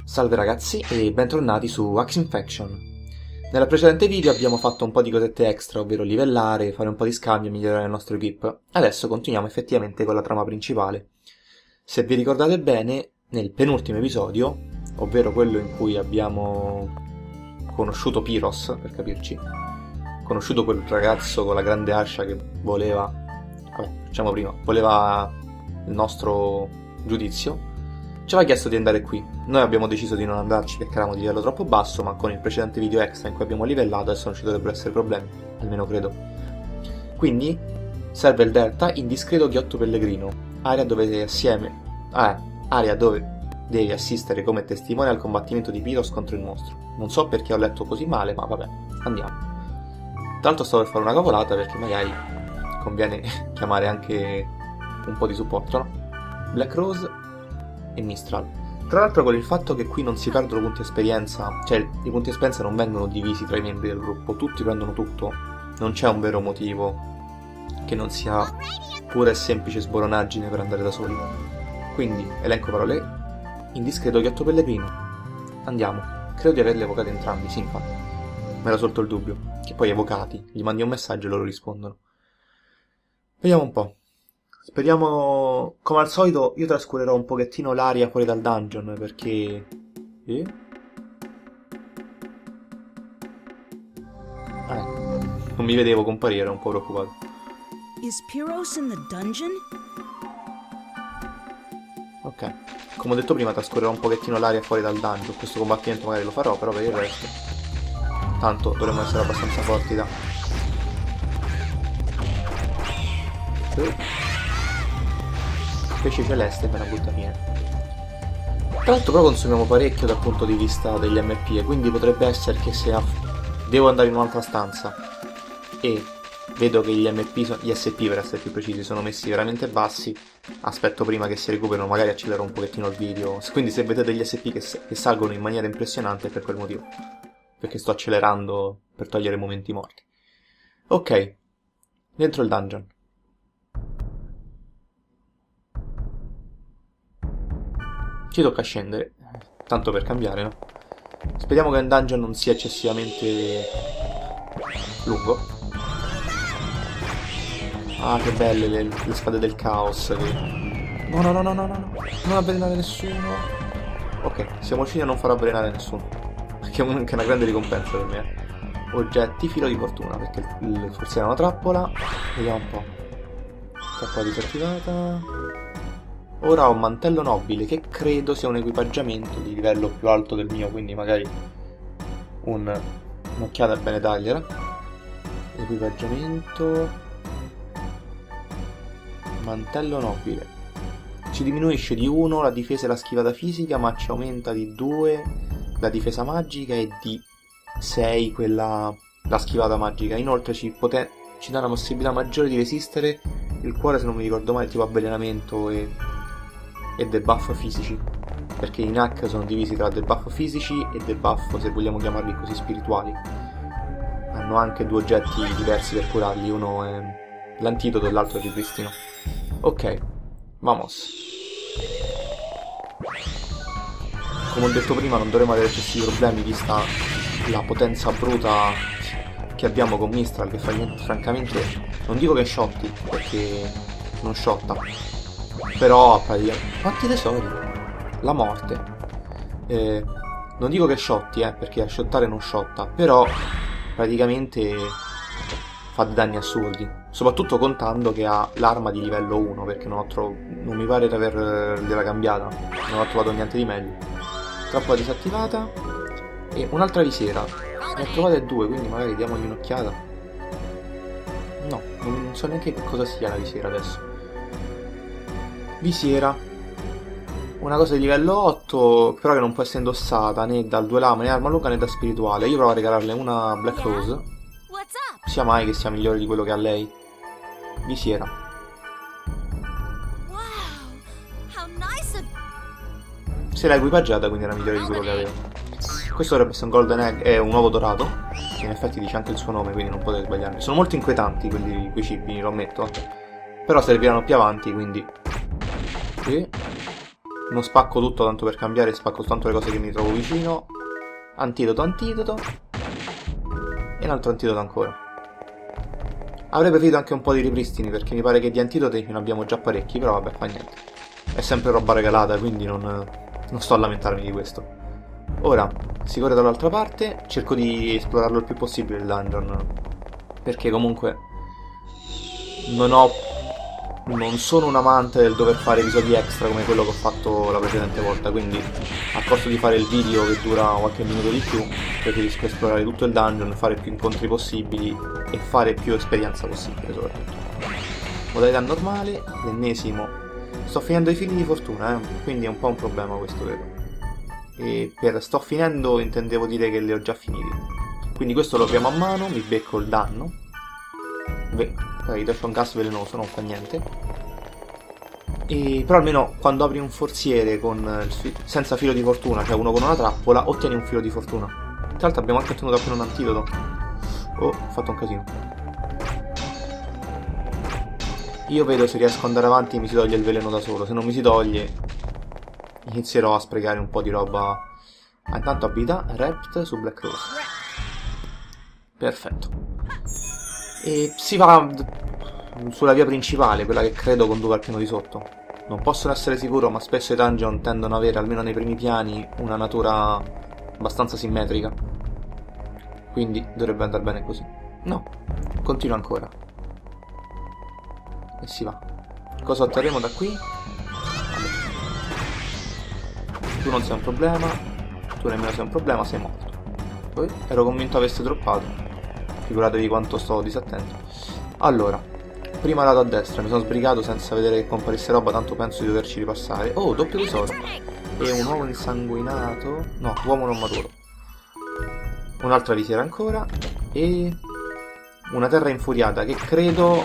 Salve ragazzi e bentornati su Axe Infection. Nel precedente video abbiamo fatto un po' di cosette extra, ovvero livellare, fare un po' di scambio e migliorare il nostro equip. Adesso continuiamo effettivamente con la trama principale. Se vi ricordate bene, nel penultimo episodio, ovvero quello in cui abbiamo conosciuto Pyros, per capirci, conosciuto quel ragazzo con la grande ascia che voleva, voleva il nostro giudizio, ci aveva chiesto di andare qui. Noi abbiamo deciso di non andarci perché eravamo di livello troppo basso, ma con il precedente video extra in cui abbiamo livellato adesso non ci dovrebbero essere problemi, almeno credo. Quindi serve il delta in discreto ghiotto pellegrino, area dove devi assistere come testimone al combattimento di Pyros contro il mostro. Non so perché ho letto così male, ma vabbè, andiamo. Tra l'altro stavo per fare una cavolata perché magari conviene chiamare anche un po' di supporto, no? Black Rose e Mistral. Tra l'altro, con il fatto che qui non si perdono punti esperienza, cioè i punti esperienza non vengono divisi tra i membri del gruppo, tutti prendono tutto, non c'è un vero motivo che non sia pura e semplice sboronaggine per andare da soli. Quindi, elenco parole, in discreto ghiotto pellegrino. Andiamo. Credo di averli evocati entrambi, sì, infatti. Mi era sorto il dubbio, che poi evocati, gli mandi un messaggio e loro rispondono. Vediamo un po'. Speriamo, come al solito, io trascurerò un pochettino l'aria fuori dal dungeon, perché... non mi vedevo comparire, ero un po' preoccupato. Is Pyros in the dungeon? Ok, come ho detto prima, trascorrerò un pochettino l'aria fuori dal dungeon. Questo combattimento magari lo farò, però per il resto... tanto dovremmo essere abbastanza forti da... Pesce celeste per la butta fine. Tra l'altro però consumiamo parecchio dal punto di vista degli MP e quindi potrebbe essere che se devo andare in un'altra stanza e vedo che gli MP, gli SP per essere più precisi, sono messi veramente bassi, aspetto prima che si recuperino, magari accelero un pochettino il video. Quindi se vedete degli SP che salgono in maniera impressionante è per quel motivo, perché sto accelerando per togliere momenti morti. Ok, dentro il dungeon. Ci tocca scendere, tanto per cambiare, no? Speriamo che il dungeon non sia eccessivamente lungo. Ah, che belle le spade del caos. No, non avvelenare nessuno. Ok, siamo riusciti a non far avvelenare nessuno, perché è anche una grande ricompensa per me. Oggetti, filo di fortuna, perché forse era una trappola. Vediamo un po'. Trappola disattivata. Ora ho un mantello nobile, che credo sia un equipaggiamento di livello più alto del mio, quindi magari un'occhiata bene tagliera. Equipaggiamento... mantello nobile. Ci diminuisce di 1 la difesa e la schivata fisica, ma ci aumenta di 2 la difesa magica e di 6 la schivata magica. Inoltre ci dà una possibilità maggiore di resistere il cuore, se non mi ricordo male, tipo avvelenamento e debuff fisici, perché i NAC sono divisi tra debuff fisici e debuff, se vogliamo chiamarli così, spirituali. Hanno anche due oggetti diversi per curarli, uno è l'antidoto e l'altro è il ripristino. Ok, vamos. Come ho detto prima, non dovremo avere eccessivi problemi vista la potenza bruta che abbiamo con Mistral, che francamente non dico che shotti, perché non shotta, però quanti tesori? La morte. Non dico che shotti, perché a shottare non shotta, però praticamente fa dei danni assurdi, soprattutto contando che ha l'arma di livello 1, perché non mi pare di avergliela cambiata, non ho trovato niente di meglio. Trappola disattivata e un'altra visiera. Ne ho trovate 2, quindi magari diamogli un'occhiata. No, non so neanche che cosa sia la visiera adesso. Visiera, una cosa di livello 8, però che non può essere indossata né dal due lame né arma lunga né da spirituale. Io provo a regalarle una Black Rose, sia mai che sia migliore di quello che ha lei. Visiera. Se l'ha equipaggiata, quindi era migliore di quello che aveva. Questo dovrebbe essere un golden egg, è un uovo dorato, che in effetti dice anche il suo nome, quindi non potete sbagliarmi. Sono molto inquietanti quei cibi, lo ammetto, però serviranno più avanti, quindi... Non spacco tutto tanto per cambiare, spacco soltanto le cose che mi trovo vicino. Antidoto, antidoto. E un altro antidoto ancora. Avrei preferito anche un po' di ripristini, perché mi pare che di antidoti ne abbiamo già parecchi, però vabbè, fa niente. È sempre roba regalata, quindi non sto a lamentarmi di questo. Ora, si corre dall'altra parte, cerco di esplorarlo il più possibile il dungeon, perché comunque non sono un amante del dover fare episodi extra come quello che ho fatto la precedente volta, quindi al posto di fare il video che dura qualche minuto di più, preferisco esplorare tutto il dungeon, fare più incontri possibili e fare più esperienza possibile soprattutto. Modalità normale, l'ennesimo. Sto finendo i fili di fortuna, quindi è un po' un problema questo, vedo. E per sto finendo intendevo dire che li ho già finiti. Quindi questo lo apriamo a mano, mi becco il danno. Beh, c'è un gas velenoso, non fa niente. Però almeno quando apri un forziere senza filo di fortuna, cioè uno con una trappola, ottieni un filo di fortuna. Tra l'altro abbiamo anche ottenuto appena un antidoto. Oh, ho fatto un casino. Io vedo se riesco ad andare avanti mi si toglie il veleno da solo. Se non mi si toglie inizierò a sprecare un po' di roba. Intanto abilità Rept su Black Rose. Perfetto. E si va sulla via principale, quella che credo conduca al piano di sotto. Non posso essere sicuro, ma spesso i dungeon tendono ad avere, almeno nei primi piani, una natura abbastanza simmetrica. Quindi dovrebbe andare bene così. No, continua ancora. E si va. Cosa otterremo da qui? Vabbè. Tu non sei un problema, tu nemmeno sei un problema, sei morto. Poi ero convinto avesse droppato. Figuratevi quanto sto disattento. Allora, prima lato a destra, mi sono sbrigato senza vedere che comparisse roba, tanto penso di doverci ripassare. Oh, doppio tesoro. E un uomo insanguinato. No, uomo non maturo. Un'altra visiera ancora. E una terra infuriata che credo...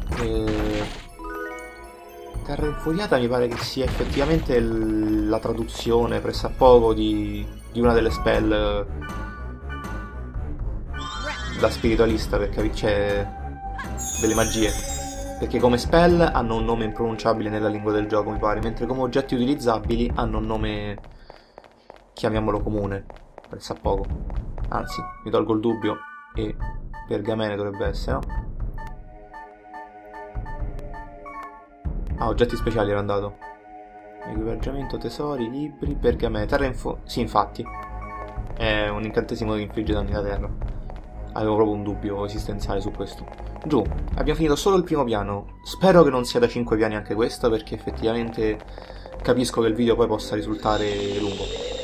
Terra infuriata mi pare che sia effettivamente la traduzione pressappoco di una delle spell da spiritualista, perché c'è delle magie, perché come spell hanno un nome impronunciabile nella lingua del gioco mi pare, mentre come oggetti utilizzabili hanno un nome, chiamiamolo comune, pressappoco. Anzi, mi tolgo il dubbio e pergamene dovrebbe essere, no? Ah, oggetti speciali era andato. Equipaggiamento, tesori, libri, pergamene, terra sì, infatti. È un incantesimo che infligge danni da terra. Avevo proprio un dubbio esistenziale su questo. Giù, abbiamo finito solo il primo piano. Spero che non sia da 5 piani anche questo, perché effettivamente capisco che il video poi possa risultare lungo.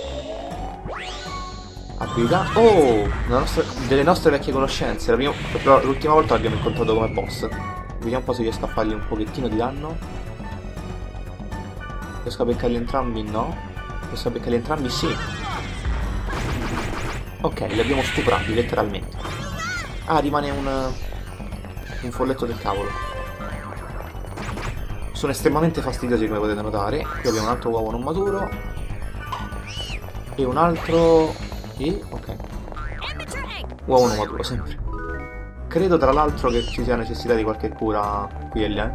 Abilità. Oh! Delle nostre vecchie conoscenze. Però l'ultima volta l'abbiamo incontrato come boss. Vediamo un po' se riesco a fargli un pochettino di danno. Riesco a beccarli entrambi? No. Riesco a beccarli entrambi? Sì. Ok, li abbiamo stuprati, letteralmente. Ah, rimane un folletto del cavolo. Sono estremamente fastidiosi, come potete notare. Qui abbiamo un altro uovo non maturo. E un altro... E... ok. Uovo non maturo, sempre. Credo tra l'altro che ci sia necessità di qualche cura qui e là.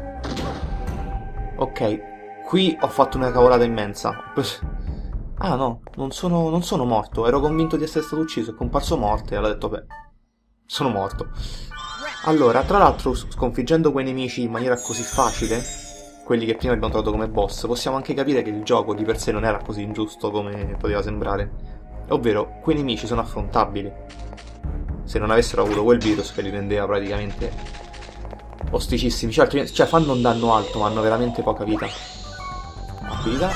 Ok, qui ho fatto una cavolata immensa. Ah no, non sono morto. Ero convinto di essere stato ucciso. È comparso morto e allora ho detto beh, sono morto. Allora, tra l'altro, sconfiggendo quei nemici in maniera così facile, quelli che prima abbiamo trovato come boss, possiamo anche capire che il gioco di per sé non era così ingiusto come poteva sembrare. Ovvero, quei nemici sono affrontabili. Se non avessero avuto quel virus che li rendeva praticamente osticissimi. Cioè fanno un danno alto, ma hanno veramente poca vita. Abilità.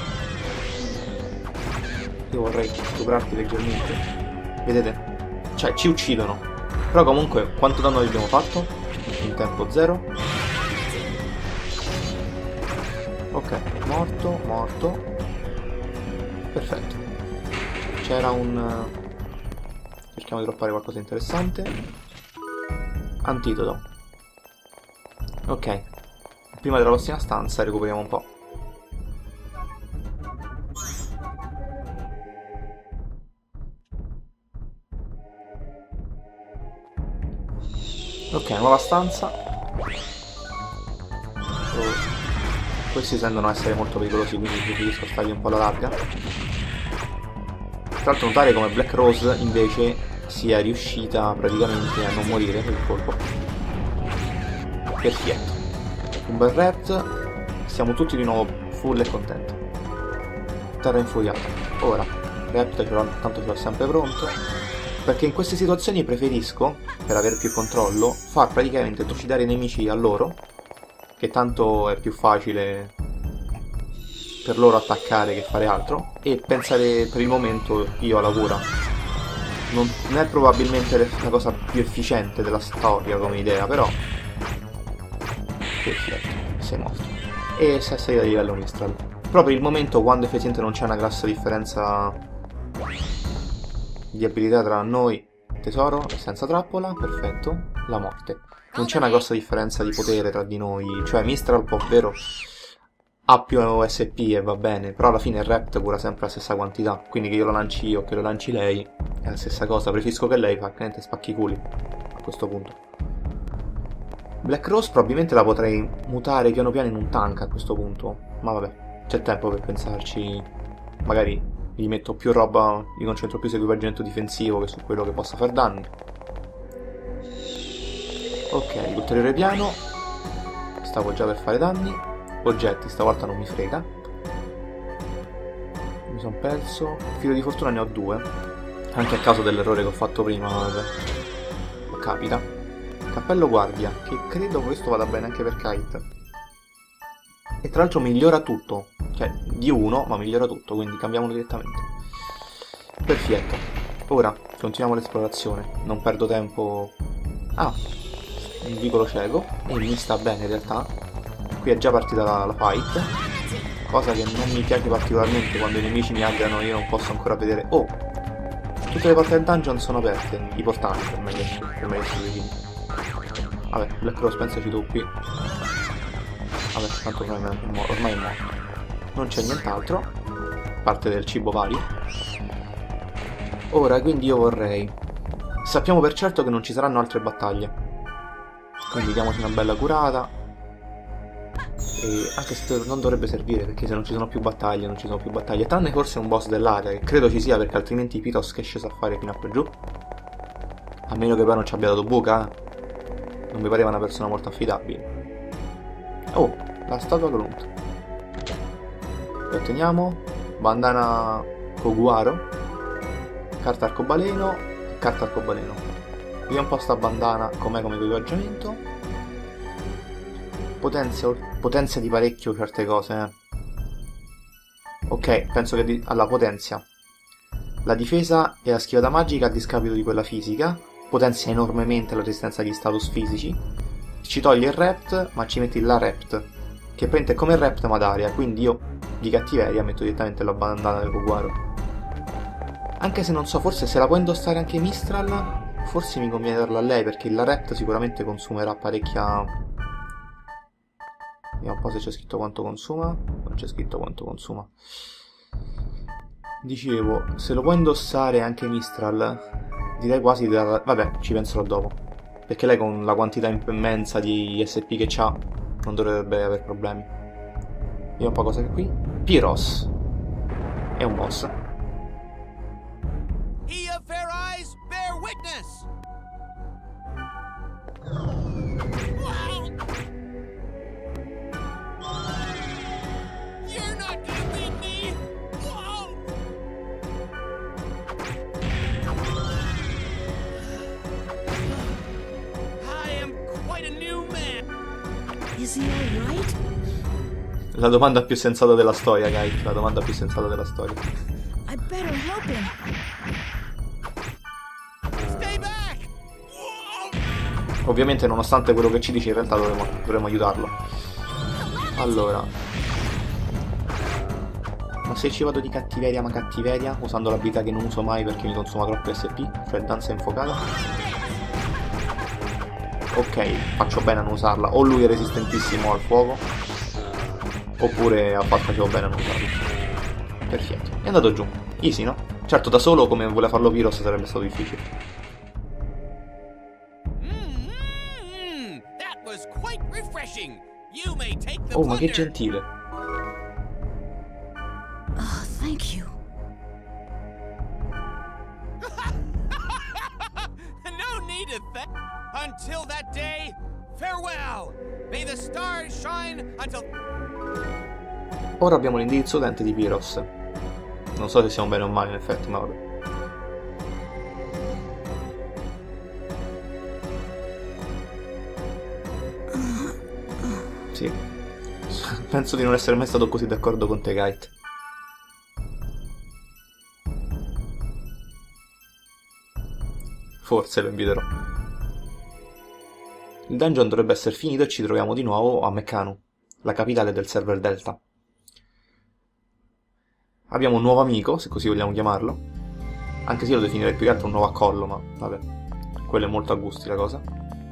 Io vorrei stuprarti leggermente. Vedete? Cioè, ci uccidono. Però comunque, quanto danno gli abbiamo fatto? In tempo 0. Ok, morto. Perfetto. C'era un... cerchiamo di droppare qualcosa di interessante. Antidoto. Ok. Prima della prossima stanza recuperiamo un po'. Ok, nuova stanza. Questi tendono a essere molto pericolosi, quindi preferisco stargli un po' alla larga. Tra l'altro notare come Black Rose invece sia riuscita praticamente a non morire per il colpo. Perfetto. Un bel ret, siamo tutti di nuovo full e contenti. Terra infuriata. Ora, Rept tanto ce l'ho sempre pronto, perché in queste situazioni preferisco, per avere più controllo, far praticamente trucidare i nemici a loro, che tanto è più facile per loro attaccare che fare altro, e pensare per il momento io alla cura. Non è probabilmente la cosa più efficiente della storia come idea, però perfetto, sei morto. E 6 a livello Mistral. Però per il momento, quando effettivamente non c'è una grossa differenza di abilità tra noi, tesoro e senza trappola, perfetto, la morte. Non c'è una grossa differenza di potere tra di noi, cioè Mistral può vero ha più SP e va bene, però alla fine il Rept cura sempre la stessa quantità, quindi che io lo lanci io o che lo lanci lei è la stessa cosa. Preferisco che lei praticamente spacchi i culi a questo punto. Black Rose probabilmente la potrei mutare piano piano in un tank a questo punto, ma vabbè, c'è tempo per pensarci. Magari gli metto più roba, gli concentro più su equipaggiamento difensivo che su quello che possa far danni. Ok, ulteriore piano. Stavo già per fare danni. Oggetti, stavolta non mi frega. Mi sono perso. Filo di fortuna ne ho 2. Anche a causa dell'errore che ho fatto prima, vabbè. Capita. Cappello guardia, che credo questo vada bene anche per Kite. E tra l'altro migliora tutto. Cioè, di 1, ma migliora tutto, quindi cambiamolo direttamente. Perfetto. Ora, continuiamo l'esplorazione. Non perdo tempo. Ah, il vicolo cieco. E mi sta bene in realtà. Qui è già partita la fight, cosa che non mi piace particolarmente quando i nemici mi aggrano e io non posso ancora vedere. Oh! Tutte le porte del dungeon sono aperte, i portanti per meglio essere. Vabbè, Black Rose pensaci tu qui. Vabbè, tanto ormai è morto. Non c'è nient'altro, a parte del cibo vario. Ora, quindi io vorrei... Sappiamo per certo che non ci saranno altre battaglie, quindi diamoci una bella curata. E anche se non dovrebbe servire, perché se non ci sono più battaglie, non ci sono più battaglie. Tranne forse un boss dell'area, che credo ci sia, perché altrimenti Pitos che è sceso a fare fino a qua giù. A meno che poi non ci abbia dato buca, non mi pareva una persona molto affidabile. Oh, la statua Grunt. E otteniamo bandana Koguaro, carta arcobaleno e carta arcobaleno. Vediamo un po' sta bandana com'è come equipaggiamento. Potenzia di parecchio certe cose, Ok, penso che alla potenzia. La difesa e la schivata magica a discapito di quella fisica. Potenzia enormemente la resistenza agli status fisici. Ci toglie il Rept, ma ci metti la Rept, che prende come il Rept ma d'aria, quindi io di cattiveria metto direttamente la bandana del Koguaro. Anche se non so, forse se la può indossare anche Mistral, forse mi conviene darla a lei, perché la Rept sicuramente consumerà parecchia... Vediamo un po' se c'è scritto quanto consuma. Non c'è scritto quanto consuma. Dicevo, se lo può indossare anche Mistral, direi quasi di darla... Vabbè, ci penserò dopo. Perché lei con la quantità immensa di SP che ha non dovrebbe avere problemi. Vediamo un po' cosa che qui. Pyros. È un boss. He of fair eyes, bear witness. You're not gonna beat me. Whoa. I am quite a new man. Is he all right? La domanda più sensata della storia, Kite. La domanda più sensata della storia. I better help him. Stay back. Whoa. Ovviamente, nonostante quello che ci dice, in realtà dovremmo aiutarlo. Allora... Ma se ci vado di cattiveria ma cattiveria, usando l'abilità che non uso mai perché mi consuma troppo SP, cioè danza infuocata. Ok, faccio bene a non usarla. O lui è resistentissimo al fuoco, oppure facevo bene a non usarlo. Perfetto, è andato giù. Easy, no? Certo, da solo, come vuole farlo Pyros, sarebbe stato difficile. That was quite refreshing. You may take the Oh, ma che plunder. gentile. to thank. Until that day, farewell. May the stars shine until. Ora abbiamo l'indirizzo utente di Pyros. Non so se siamo bene o male in effetti, ma vabbè. Sì. Penso di non essere mai stato così d'accordo con te, Kite. Forse lo inviterò. Il dungeon dovrebbe essere finito e ci troviamo di nuovo a Meccano, la capitale del server Delta. Abbiamo un nuovo amico, se così vogliamo chiamarlo. Anche se io lo definirei più che altro un nuovo accollo, ma vabbè. Quello è molto a gusti la cosa.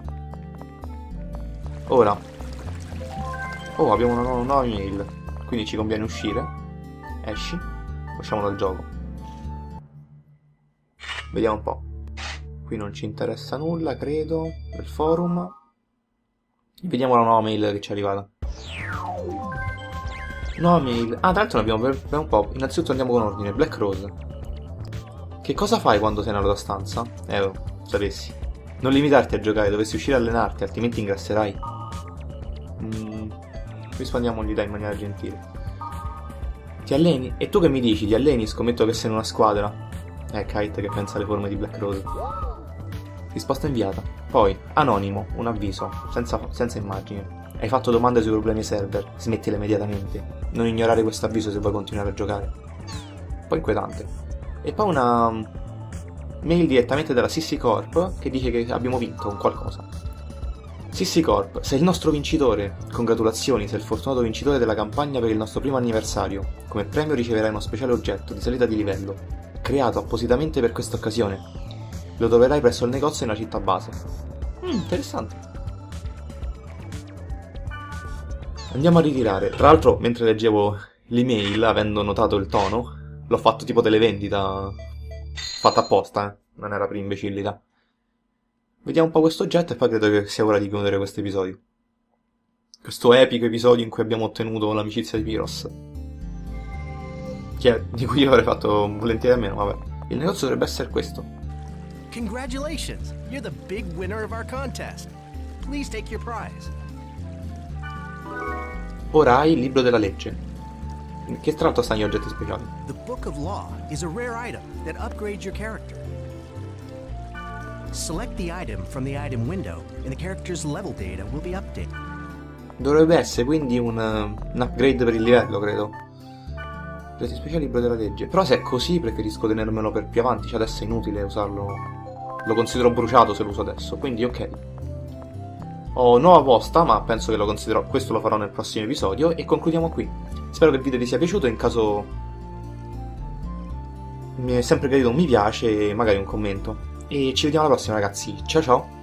Ora. Oh, abbiamo una nuova email. Quindi ci conviene uscire. Esci. Usciamo dal gioco. Vediamo un po'. Qui non ci interessa nulla, credo. Del forum. Vediamo la nuova mail che ci è arrivata. Nuova mail. Ah, tra l'altro ne abbiamo per un po'. Innanzitutto andiamo con ordine. Black Rose. Che cosa fai quando sei nella tua stanza? Sapessi. Non limitarti a giocare, dovresti uscire a allenarti, altrimenti ingrasserai. Rispondiamogli dai in maniera gentile. Ti alleni? E tu che mi dici? Ti alleni? Scommetto che sei in una squadra. Kite che pensa alle forme di Black Rose. Risposta inviata. Poi, anonimo, un avviso, senza immagine. Hai fatto domande sui problemi server, smettila immediatamente. Non ignorare questo avviso se vuoi continuare a giocare. Un po' inquietante. E poi una mail direttamente dalla Sissy Corp che dice che abbiamo vinto un qualcosa. Sissy Corp, sei il nostro vincitore. Congratulazioni, sei il fortunato vincitore della campagna per il nostro primo anniversario. Come premio riceverai uno speciale oggetto di salita di livello, creato appositamente per questa occasione. Lo troverai presso il negozio nella città base. Interessante. Andiamo a ritirare. Tra l'altro, mentre leggevo l'email, avendo notato il tono, l'ho fatto tipo televendita. Fatta apposta, non era per imbecillità. Vediamo un po' questo oggetto e poi credo che sia ora di chiudere questo episodio. Questo epico episodio in cui abbiamo ottenuto l'amicizia di Pyros. Di cui io avrei fatto volentieri a meno, vabbè. Il negozio dovrebbe essere questo. Congratulations! You're the big winner of our contest. Please take your prize. Ora hai il libro della legge. Che tra l'altro sta negli oggetti speciali. The Book of Law is a rare item that upgrades your character. Select the item from the item window and the character's level data will be updated. Dovrebbe essere quindi un upgrade per il livello, credo. Oggetti speciali, libro della legge. Però se è così preferisco tenermelo per più avanti, cioè adesso è inutile usarlo. Lo considero bruciato se lo uso adesso, quindi ok. Ho nuova posta, ma penso che lo considero. Questo lo farò nel prossimo episodio e concludiamo qui. Spero che il video vi sia piaciuto, in caso mi è sempre gradito un mi piace e magari un commento. E ci vediamo alla prossima, ragazzi. Ciao ciao!